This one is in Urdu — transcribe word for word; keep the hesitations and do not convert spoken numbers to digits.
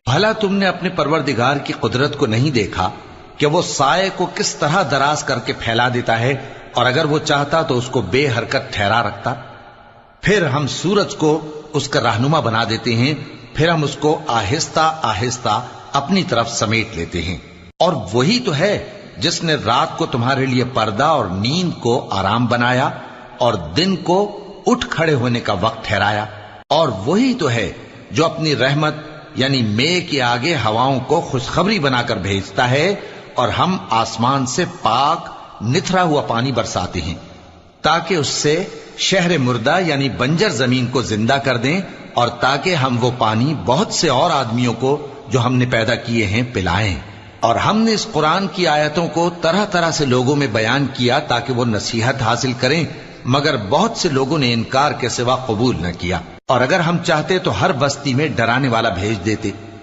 بھلا تم نے اپنے پروردگار کی قدرت کو نہیں دیکھا کہ وہ سائے کو کس طرح دراز کر کے پھیلا دیتا ہے، اور اگر وہ چاہتا تو اس کو بے حرکت ٹھہرا رکھتا؟ پھر ہم سورج کو اس کا رہنما بنا دیتے ہیں، پھر ہم اس کو آہستہ آہستہ اپنی طرف سمیٹ لیتے ہیں۔ اور وہی تو ہے جس نے رات کو تمہارے لیے پردہ اور نیند کو آرام بنایا اور دن کو اٹھ کھڑے ہونے کا وقت ٹھہرایا۔ اور وہی تو ہے جو اپنی رحمت یعنی مے کے آگے ہواؤں کو خوشخبری بنا کر بھیجتا ہے، اور ہم آسمان سے پاک نتھرا ہوا پانی برساتے ہیں تاکہ اس سے شہر مردہ یعنی بنجر زمین کو زندہ کر دیں، اور تاکہ ہم وہ پانی بہت سے اور آدمیوں کو جو ہم نے پیدا کیے ہیں پلائیں۔ اور ہم نے اس قرآن کی آیتوں کو طرح طرح سے لوگوں میں بیان کیا تاکہ وہ نصیحت حاصل کریں، مگر بہت سے لوگوں نے انکار کے سوا قبول نہ کیا۔ اور اگر ہم چاہتے تو ہر بستی میں ڈرانے والا بھیج دیتے،